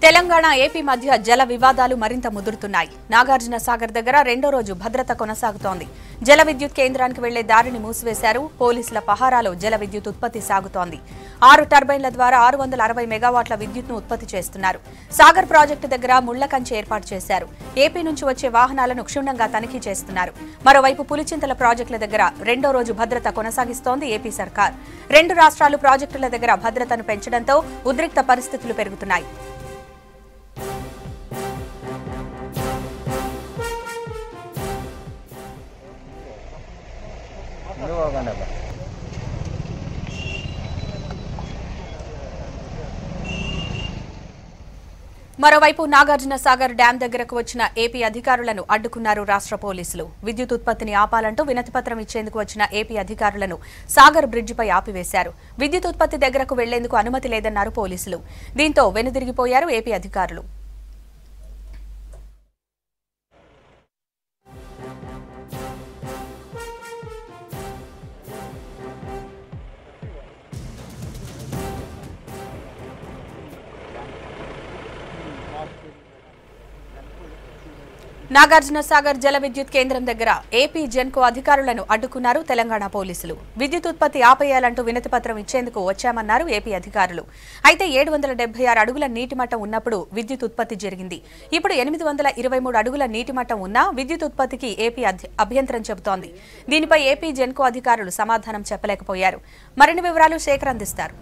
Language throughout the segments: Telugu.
తెలంగాణ ఏపీ మధ్య జల వివాదాలు మరింత ముదురుతున్నాయి. నాగార్జున సాగర్ దగ్గర రెండో రోజు భద్రత కొనసాగుతోంది. జల విద్యుత్ కేంద్రానికి వెళ్లే దారిని మూసివేశారు. పోలీసుల పహారాలో జల విద్యుత్ ఉత్పత్తి సాగుతోంది. 6 టర్బైన్ల ద్వారా 660 మెగావాట్ల విద్యుత్ను ఉత్పత్తి చేస్తున్నారు. సాగర్ ప్రాజెక్టు దగ్గర ముళ్ల కంచె ఏర్పాటు చేశారు. ఏపీ నుంచి వచ్చే వాహనాలను క్షుణ్ణంగా తనిఖీ చేస్తున్నారు. మరోవైపు పులిచింతల ప్రాజెక్టుల దగ్గర రెండో రోజు భద్రత కొనసాగిస్తోంది ఏపీ సర్కార్. 2 రాష్ట్రాలు ప్రాజెక్టుల దగ్గర భద్రతను పెంచడంతో ఉద్రిక్త పరిస్థితులు పెరుగుతున్నాయి. మరోవైపు నాగార్జున సాగర్ డ్యాం దగ్గరకు వచ్చిన ఏపీ అధికారులను అడ్డుకున్నారు రాష్ట్ర పోలీసులు. విద్యుత్ ఉత్పత్తిని ఆపాలంటూ వినతిపత్రం ఇచ్చేందుకు వచ్చిన ఏపీ అధికారులను సాగర్ బ్రిడ్జిపై ఆపివేశారు. విద్యుత్ ఉత్పత్తి దగ్గరకు వెళ్లేందుకు అనుమతి లేదన్నారు పోలీసులు. దీంతో వెనుదిరిగిపోయారు ఏపీ అధికారులు. నాగార్జున సాగర్ జల విద్యుత్ కేంద్రం దగ్గర ఏపీ జెన్కో అధికారులను అడ్డుకున్నారు తెలంగాణ పోలీసులు. విద్యుత్ ఉత్పత్తి ఆపేయాలంటూ వినతిపత్రం ఇచ్చేందుకు వచ్చామన్నారు ఏపీ అధికారులు. అయితే 776 అడుగుల నీటి మట్టం ఉన్నప్పుడు విద్యుత్ ఉత్పత్తి జరిగింది. ఇప్పుడు 823 అడుగుల నీటి మట్టం ఉన్నా విద్యుత్ ఉత్పత్తికి ఏపీ అభ్యంతరం చెబుతోంది. దీనిపై ఏపీ జెన్కో అధికారులు సమాధానం చెప్పలేకపోయారు. మరిన్ని వివరాలు శేఖర్ అందిస్తారు.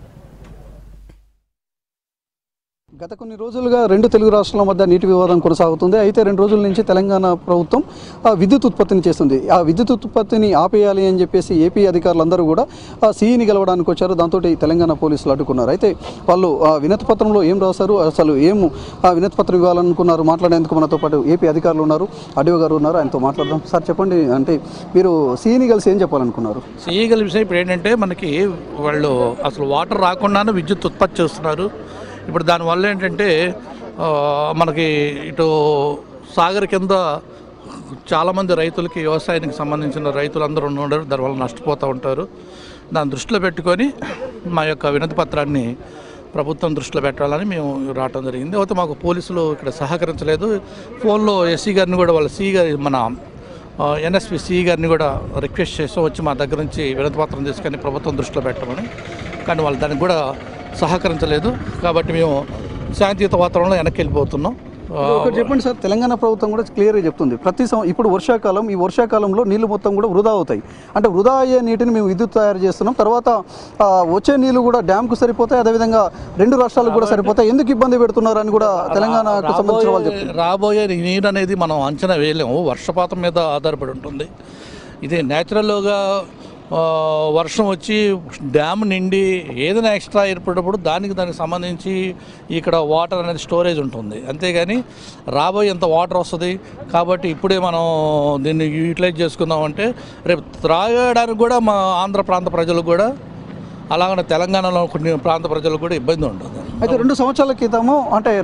గత కొన్ని రోజులుగా 2 తెలుగు రాష్ట్రాల మధ్య నీటి వివాదం కొనసాగుతుంది. అయితే 2 రోజుల నుంచి తెలంగాణ ప్రభుత్వం విద్యుత్ ఉత్పత్తిని చేస్తుంది. ఆ విద్యుత్ ఉత్పత్తిని ఆపేయాలి అని చెప్పేసి ఏపీ అధికారులందరూ కూడా సీఈని గెలవడానికి వచ్చారు. దాంతో తెలంగాణ పోలీసులు అడ్డుకున్నారు. అయితే వాళ్ళు వినతి పత్రంలో ఏం రాశారు, అసలు ఏం వినతి పత్రం ఇవ్వాలనుకున్నారు, మాట్లాడేందుకు మనతో పాటు ఏపీ అధికారులు ఉన్నారు. ఆర్డీఓ గారు ఉన్నారు, ఆయనతో మాట్లాడదాం. సార్ చెప్పండి, అంటే మీరు సీఈని కలిసి ఏం చెప్పాలనుకున్నారు? సీఈ కలిసి ఇప్పుడు ఏంటంటే మనకి వాళ్ళు అసలు వాటర్ రాకుండానే విద్యుత్ ఉత్పత్తి చేస్తున్నారు. ఇప్పుడు దానివల్ల ఏంటంటే మనకి ఇటు సాగర్ కింద చాలామంది రైతులకి వ్యవసాయానికి సంబంధించిన రైతులందరూ ఉన్నారు, దానివల్ల నష్టపోతూ ఉంటారు. దాన్ని దృష్టిలో పెట్టుకొని మా యొక్క వినతి పత్రాన్ని ప్రభుత్వం దృష్టిలో పెట్టాలని మేము రావడం జరిగింది. అయితే మాకు పోలీసులు ఇక్కడ సహకరించలేదు. ఫోన్లో ఎస్సీ గారిని కూడా వాళ్ళ సిఈ గారి మన ఎన్ఎస్పి సిఈ గారిని కూడా రిక్వెస్ట్ చేసాం వచ్చి మా దగ్గర నుంచి వినతి పత్రం తీసుకొని ప్రభుత్వం దృష్టిలో పెట్టమని. కానీ వాళ్ళు దానికి కూడా సహకరించలేదు. కాబట్టి మేము శాంతియుత వాతావరణంలో వెనక్కి వెళ్ళిపోతున్నాం. ఒకటి చెప్పండి సార్, తెలంగాణ ప్రభుత్వం కూడా క్లియర్గా చెప్తుంది ఇప్పుడు వర్షాకాలం, ఈ వర్షాకాలంలో నీళ్లు మొత్తం కూడా వృధా అవుతాయి. అంటే వృధా అయ్యే నీటిని మేము విద్యుత్ తయారు చేస్తున్నాం, తర్వాత వచ్చే నీళ్లు కూడా డ్యామ్కు సరిపోతాయి, అదేవిధంగా 2 రాష్ట్రాలకు కూడా సరిపోతాయి, ఎందుకు ఇబ్బంది పెడుతున్నారు అని కూడా తెలంగాణకు సంబంధించిన వాళ్ళు చెప్తున్నారు. రాబోయే నీరు అనేది మనం అంచనా వేయలేము, వర్షపాతం మీద ఆధారపడి ఉంటుంది. ఇది న్యాచురల్గా వర్షం వచ్చి డ్యామ్ నిండి ఏదైనా ఎక్స్ట్రా ఏర్పడినప్పుడు దానికి సంబంధించి ఇక్కడ వాటర్ అనేది స్టోరేజ్ ఉంటుంది. అంతేగాని రాబోయే ఎంత వాటర్ వస్తుంది కాబట్టి ఇప్పుడే మనం దీన్ని యూటిలైజ్ చేసుకుందామంటే రేపు త్రాగడానికి కూడా మా ఆంధ్ర ప్రాంత ప్రజలకు కూడా అలాగనే తెలంగాణలో కొన్ని ప్రాంత ప్రజలకు కూడా ఇబ్బంది ఉంటుంది. అయితే 2 సంవత్సరాల క్రితము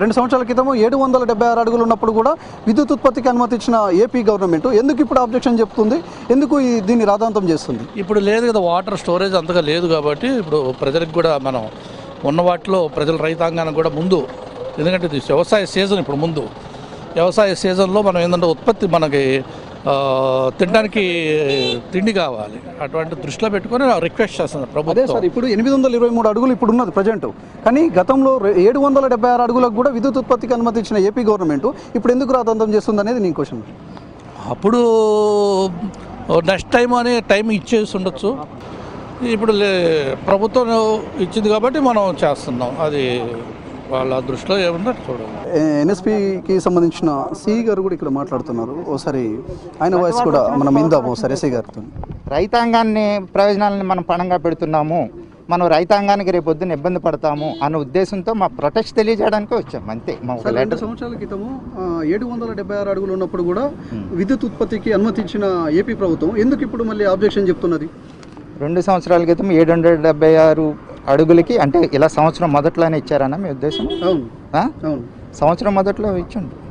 776 అడుగులు ఉన్నప్పుడు కూడా విద్యుత్ ఉత్పత్తికి అనుమతించిన ఏపీ గవర్నమెంట్ ఎందుకు ఇప్పుడు అబ్జెక్షన్ చెప్తుంది, ఎందుకు దీన్ని రాద్ధాంతం చేస్తుంది? ఇప్పుడు లేదు కదా, వాటర్ స్టోరేజ్ అంతగా లేదు కాబట్టి ఇప్పుడు ప్రజలకు కూడా మనం ఉన్న వాటిలో ప్రజల రైతాంగానికి కూడా ముందు, ఎందుకంటే ఇది వ్యవసాయ సీజన్, ఇప్పుడు ముందు వ్యవసాయ సీజన్లో మనం ఏంటంటే ఉత్పత్తి మనకి తినడానికి తిండి కావాలి, అటువంటి దృష్టిలో పెట్టుకొని రిక్వెస్ట్ చేస్తున్నారు ప్రభుత్వం. సార్ ఇప్పుడు 823 అడుగులు ఇప్పుడు ఉన్నది ప్రజెంట్, కానీ గతంలో 776 అడుగులకు కూడా విద్యుత్ ఉత్పత్తికి అనుమతించిన ఏపీ గవర్నమెంట్ ఇప్పుడు ఎందుకు రాద్ధాంతం చేస్తుంది అనేది నేను క్వశ్చన్. అప్పుడు నెక్స్ట్ టైం అనే టైం ఇచ్చేసి ఉండొచ్చు, ఇప్పుడు ప్రభుత్వం ఇచ్చింది కాబట్టి మనం చేస్తున్నాం. అది వాళ్ళ దృష్టిలో ఏమన్నా చూడాలి. ఎన్ఎస్పీకి సంబంధించిన సిఈ గారు కూడా ఇక్కడ మాట్లాడుతున్నారు, ఒకసారి ఆయన వాయిస్ కూడా మనం ఇందాము ఒకసారి ఎస్ఐ గారితో. రైతాంగాన్ని ప్రయోజనాలని మనం పణంగా పెడుతున్నాము, మనం రైతాంగానికి రేపు పొద్దున్న ఇబ్బంది పడతాము అన్న ఉద్దేశంతో మా ప్రొటెస్ట్ తెలియజేయడానికి వచ్చాము అంతే. 2 సంవత్సరాల క్రితము 776 అడుగులు ఉన్నప్పుడు కూడా విద్యుత్ ఉత్పత్తికి అనుమతించిన ఏపీ ప్రభుత్వం ఎందుకు ఇప్పుడు మళ్ళీ ఆబ్జెక్షన్ చెప్తున్నది? 2 సంవత్సరాల క్రితం 776 అడుగులకి అంటే ఇలా సంవత్సరం మొదట్లోనే ఇచ్చారన్న మీ ఉద్దేశం? అవును, సంవత్సరం మొదట్లో ఇచ్చిండు.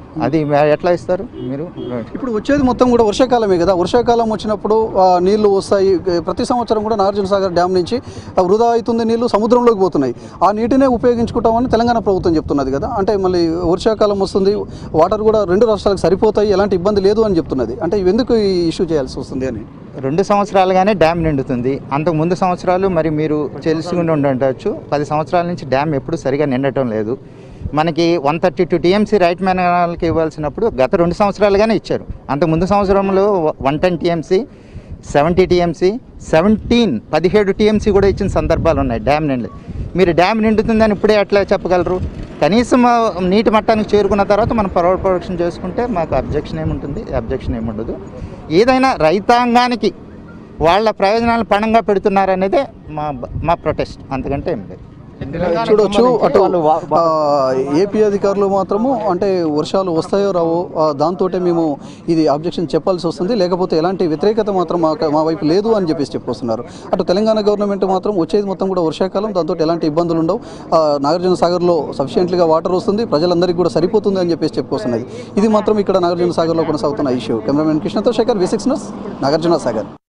అది ఎట్లా ఇస్తారు మీరు? ఇప్పుడు వచ్చేది మొత్తం కూడా వర్షాకాలమే కదా, వర్షాకాలం వచ్చినప్పుడు నీళ్లు వస్తాయి. ప్రతి సంవత్సరం కూడా నాగార్జున సాగర్ డ్యామ్ నుంచి వృధా అవుతుంది, నీళ్లు సముద్రంలోకి పోతున్నాయి. ఆ నీటినే ఉపయోగించుకుంటామని తెలంగాణ ప్రభుత్వం చెప్తున్నది కదా. అంటే మళ్ళీ వర్షాకాలం వస్తుంది, వాటర్ కూడా 2 రాష్ట్రాలకు సరిపోతాయి, ఎలాంటి ఇబ్బంది లేదు అని చెప్తున్నది. అంటే ఎందుకు ఈ ఇష్యూ చేయాల్సి వస్తుంది అని? 2 సంవత్సరాలుగానే డ్యామ్ నిండుతుంది. అంతకు ముందు సంవత్సరాలు మరి మీరు తెలుసుకుని ఉండవచ్చు, 10 సంవత్సరాల నుంచి డ్యామ్ ఎప్పుడు సరిగా నిండటం లేదు. మనకి 132 టీఎంసీ రైట్ మ్యాన్కి ఇవ్వాల్సినప్పుడు గత 2 సంవత్సరాలుగానే ఇచ్చారు. అంతకు ముందు సంవత్సరంలో 110 టీఎంసీ, 70 టీఎంసీ, 17 టీఎంసీ కూడా ఇచ్చిన సందర్భాలు ఉన్నాయి డ్యామ్ నిండి. మీరు డ్యామ్ నిండుతుందని ఇప్పుడే ఎట్లా చెప్పగలరు? కనీసం నీటి మట్టానికి చేరుకున్న తర్వాత మనం పవర్ ప్రొడక్షన్ చేసుకుంటే మాకు అబ్జెక్షన్ ఏముండదు. ఏదైనా రైతాంగానికి వాళ్ళ ప్రయోజనాలను పణంగా పెడుతున్నారనేదే మా ప్రొటెస్ట్, అంతకంటే ఏం లేదు. చూడొచ్చు, అటు ఏపీ అధికారులు మాత్రము అంటే వర్షాలు వస్తాయో రావో దాంతో మేము ఇది అబ్జెక్షన్ చెప్పాల్సి వస్తుంది, లేకపోతే ఎలాంటి వ్యతిరేకత మాత్రం మా వైపు లేదు అని చెప్పేసి చెప్పుకొస్తున్నారు. అటు తెలంగాణ గవర్నమెంట్ మాత్రం వచ్చేది మొత్తం కూడా వర్షాకాలం, దాంతో ఎలాంటి ఇబ్బందులు ఉండవు, నాగార్జున సాగర్లో సఫిషియెంట్గా వాటర్ వస్తుంది, ప్రజలందరికీ కూడా సరిపోతుంది అని చెప్పేసి చెప్పుకొస్తున్నది. ఇది మాత్రం ఇక్కడ నాగార్జున సాగర్లో కొనసాగుతున్న ఇష్యూ. కెమెరామెన్ కృష్ణతో శేఖర్, V6 న్యూస్, నాగార్జున సాగర్.